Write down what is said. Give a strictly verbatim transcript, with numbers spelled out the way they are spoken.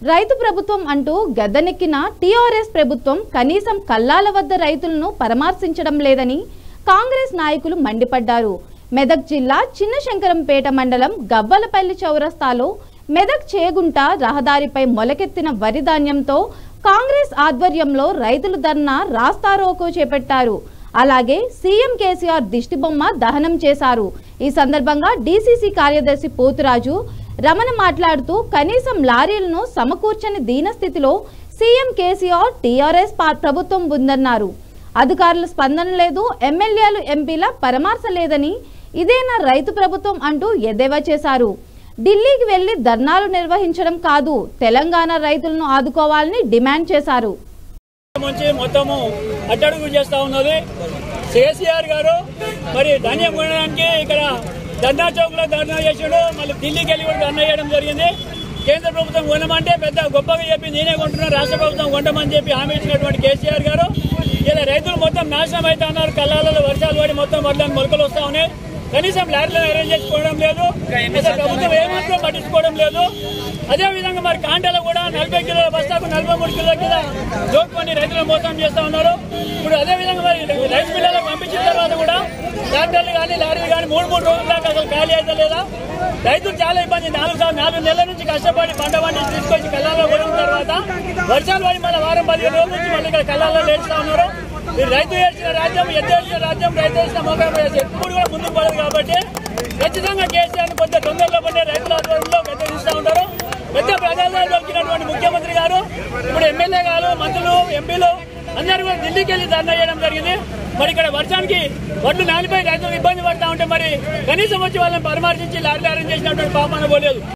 రైతు ప్రభుత్వం అంటూ గద్దెనెక్కిన టీఆర్ఎస్ ప్రభుత్వం కనీసం కల్లాల వద్ద రైతులను పరామర్శించడం లేదని కాంగ్రెస్ నాయకులు మండిపడ్డారు. మెదక్ జిల్లా చిన్నశంకరంపేట మండలం గవ్వలపల్లి చౌరస్తాలో మెదక్ చేగుంట రహదారిపై మొలకెత్తిన వరి ధాన్యంతో కాంగ్రెస్ ఆధ్వర్యంలో రైతులు ధర్నా రాస్తారోకో చేపట్టారు. అలాగే సీఎం కేసీఆర్ దిష్టిబొమ్మ దహనం చేశారు. ఈ సందర్భంగా డీసీసీ కార్యదర్శి పోతురాజు రమణ మాట్లాడుతూ కనీసం లారీలను సమకూర్చని దీనస్థితిలో సీఎం కేసీఆర్ టీఆర్ఎస్ ప్రభుత్వం ఉందన్నారు. అధికారుల స్పందన లేదు, ఎమ్మెల్యేలు ఎంపీల పరామర్శ లేదని, ఇదేనా రైతు ప్రభుత్వం అంటూ ఎద్దేవా చేశారు. ఢిల్లీకి వెళ్లి ధర్నాలు నిర్వహించడం కాదు, తెలంగాణ రైతులను ఆదుకోవాలని డిమాండ్ చేశారు. మొత్తము అట్టడుగు చేస్తా ఉన్నది కేసీఆర్ గారు. మరి ధాన్యం కొనడానికి ఇక్కడ ధర్నా చౌక్ లో ధర్నా చేసాడు, మళ్ళీ ఢిల్లీకి వెళ్ళి కూడా ధర్నా చేయడం జరిగింది. కేంద్ర ప్రభుత్వం కొనమంటే పెద్ద గొప్పగా చెప్పి నేనే కొంటున్నా, రాష్ట్ర ప్రభుత్వం కొంటామని చెప్పి హామీ ఇచ్చినటువంటి కేసీఆర్ గారు ఇలా రైతులు మొత్తం నాశనం అవుతా ఉన్నారు. కళ్ళాలలో వర్షాలు పడి మొత్తం వడ్లని మొలకలు వస్తా ఉన్నాయి. కనీసం లారీలను అరేంజ్ చేసుకోవడం లేదు, ప్రభుత్వం ఏమాత్రం పట్టించుకోవడం లేదు. అదే విధంగా మరి కాంటాలో కూడా నలభై కిలోల బస్తాకు నలభై మూడు కిలోల కింద జోక్కొని రైతులను మోసం చేస్తా ఉన్నారు. ఇప్పుడు అదే విధంగా మరి రైస్ మిల్లులకు పంపించిన తర్వాత కూడా ట్రాక్టర్లు కానీ లారీలు కానీ మూడు మూడు రోజుల దాకా అసలు ఖాళీ అయితే లేదా. రైతులు చాలా ఇబ్బంది. నాలుగు నాలుగు నెలల నుంచి కష్టపడి పంట పండించి తీసుకొచ్చి కళ్ళాల్లో పడిన తర్వాత వర్షాలు పడి మళ్ళీ వారం పదిహేను రోజుల నుంచి మళ్ళీ ఇక్కడ కళ్ళాల్లో లేడుస్తా ఉన్నారు. రైతు ఏడ్చిన రాజ్యం, ఎద్దు ఏడ్చిన రాజ్యం, రైతు వేసిన మోకాలు ఎప్పుడు కూడా ముందుకు పడదు. కాబట్టి ఖచ్చితంగా కేసీఆర్ కొంత తొందరలో పడే రైతుల ఆధ్వర్యంలో గద్దెదిస్తూ ఉంటారు. పెద్ద ప్రజల్లో దొరికినటువంటి ముఖ్యమంత్రి గారు ఇప్పుడు ఎమ్మెల్యే గారు, మంత్రులు, ఎంపీలు అందరూ కూడా ఢిల్లీకి వెళ్లి ధర్నా చేయడం జరిగింది. మరి ఇక్కడ వర్షానికి వడ్లు నాలిపోయి రైతులకు ఇబ్బంది పడతా ఉంటే మరి కనీసం వచ్చి వాళ్ళని పరామర్శించి లారీ అరేంజ్ చేసినటువంటి పాపన పోలేదు.